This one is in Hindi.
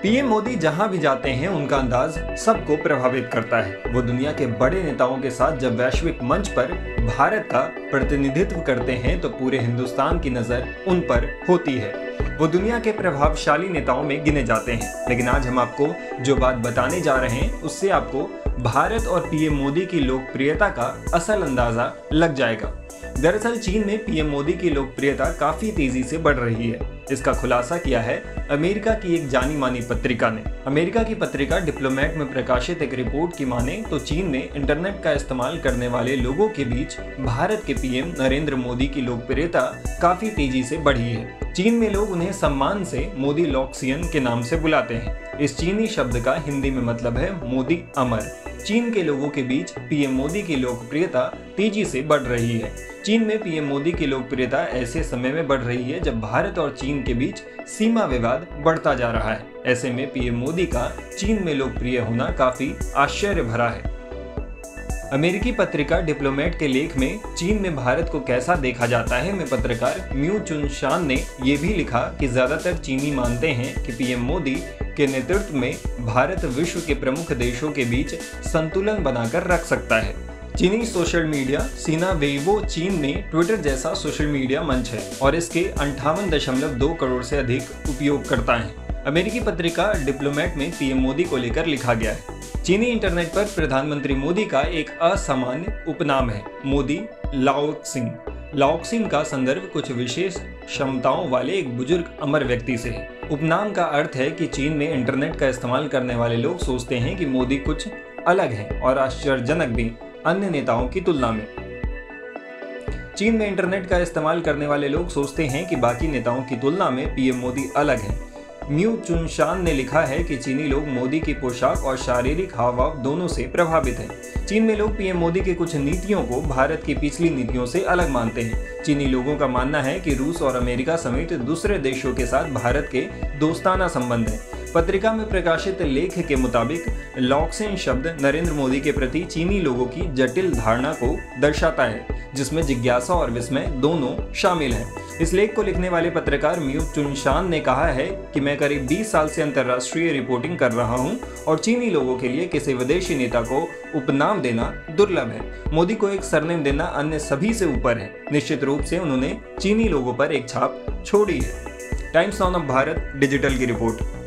पीएम मोदी जहां भी जाते हैं उनका अंदाज सबको प्रभावित करता है। वो दुनिया के बड़े नेताओं के साथ जब वैश्विक मंच पर भारत का प्रतिनिधित्व करते हैं तो पूरे हिंदुस्तान की नजर उन पर होती है। वो दुनिया के प्रभावशाली नेताओं में गिने जाते हैं। लेकिन आज हम आपको जो बात बताने जा रहे हैं उससे आपको भारत और पीएम मोदी की लोकप्रियता का असल अंदाजा लग जाएगा। दरअसल चीन में पीएम मोदी की लोकप्रियता काफी तेजी से बढ़ रही है। इसका खुलासा किया है अमेरिका की एक जानी मानी पत्रिका ने। अमेरिका की पत्रिका डिप्लोमेट में प्रकाशित एक रिपोर्ट की माने तो चीन में इंटरनेट का इस्तेमाल करने वाले लोगों के बीच भारत के पीएम नरेंद्र मोदी की लोकप्रियता काफी तेजी से बढ़ी है। चीन में लोग उन्हें सम्मान से मोदी लॉक्सियन के नाम से बुलाते हैं। इस चीनी शब्द का हिंदी में मतलब है मोदी अमर। चीन के लोगों के बीच पीएम मोदी की लोकप्रियता तेजी से बढ़ रही है। चीन में पीएम मोदी की लोकप्रियता ऐसे समय में बढ़ रही है जब भारत और चीन के बीच सीमा विवाद बढ़ता जा रहा है। ऐसे में पीएम मोदी का चीन में लोकप्रिय होना काफी आश्चर्य भरा है। अमेरिकी पत्रिका डिप्लोमेट के लेख में चीन में भारत को कैसा देखा जाता है में पत्रकार म्यू चुनशान ने यह भी लिखा कि ज्यादातर चीनी मानते हैं कि पीएम मोदी के नेतृत्व में भारत विश्व के प्रमुख देशों के बीच संतुलन बनाकर रख सकता है। चीनी सोशल मीडिया सीना वेइबो चीन में ट्विटर जैसा सोशल मीडिया मंच है और इसके 58.2 करोड़ से अधिक उपयोगकर्ता हैं। अमेरिकी पत्रिका डिप्लोमेट में पीएम मोदी को लेकर लिखा गया है। चीनी इंटरनेट पर प्रधानमंत्री मोदी का एक असामान्य उपनाम है मोदी लाओक्सिंग। लाओक्सिंग का संदर्भ कुछ विशेष क्षमताओं वाले एक बुजुर्ग अमर व्यक्ति से है। उपनाम का अर्थ है कि चीन में इंटरनेट का इस्तेमाल करने वाले लोग सोचते हैं कि मोदी कुछ अलग हैं और आश्चर्यजनक भी अन्य नेताओं की तुलना में। चीन में इंटरनेट का इस्तेमाल करने वाले लोग सोचते हैं कि बाकी नेताओं की तुलना में पीएम मोदी अलग हैं। म्यू चुनशान ने लिखा है कि चीनी लोग मोदी की पोशाक और शारीरिक हावभाव दोनों से प्रभावित हैं। चीन में लोग पीएम मोदी की कुछ नीतियों को भारत की पिछली नीतियों से अलग मानते हैं। चीनी लोगों का मानना है कि रूस और अमेरिका समेत दूसरे देशों के साथ भारत के दोस्ताना संबंध हैं। पत्रिका में प्रकाशित लेख के मुताबिक लॉक्सिन शब्द नरेंद्र मोदी के प्रति चीनी लोगों की जटिल धारणा को दर्शाता है, जिसमें जिज्ञासा और विस्मय दोनों शामिल हैं। इस लेख को लिखने वाले पत्रकार म्यू चुनशान ने कहा है कि मैं करीब 20 साल से अंतर्राष्ट्रीय रिपोर्टिंग कर रहा हूं और चीनी लोगों के लिए किसी विदेशी नेता को उपनाम देना दुर्लभ है। मोदी को एक सरनेम देना अन्य सभी से ऊपर है। निश्चित रूप से उन्होंने चीनी लोगों पर एक छाप छोड़ी है। टाइम्स ऑफ भारत डिजिटल की रिपोर्ट।